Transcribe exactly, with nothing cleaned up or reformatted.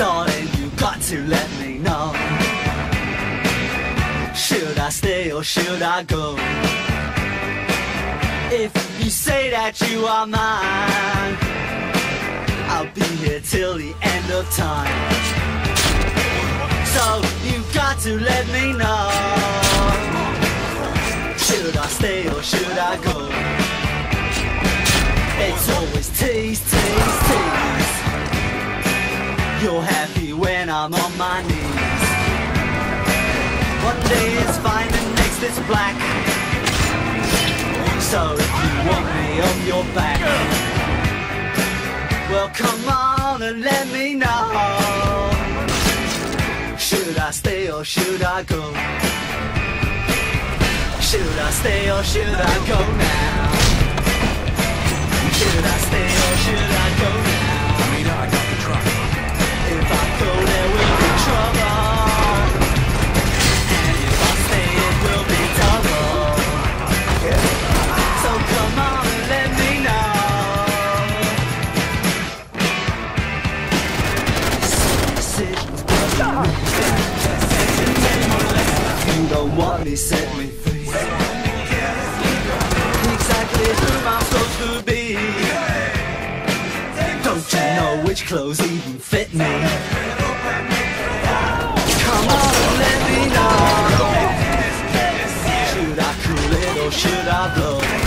Darling, you got to let me know. Should I stay or should I go? If you say that you are mine, I'll be here till the end of time. So you got to let me know. Should I stay or should I go? It's always tease, tease, tease. You're happy when I'm on my knees. One day it's fine and next it's black. So if you want me on your back, well come on and let me know. Should I stay or should I go? Should I stay or should I go now? Should I stay or should I go now? I mean, I got the truck. If I go there will be trouble, and if I stay it will be double. So come on and let me know. Decisions you don't want me, set me free. Exactly who I'm supposed to be. Don't you know which clothes even fit me? Come on and let me know. Should I cool it or should I blow?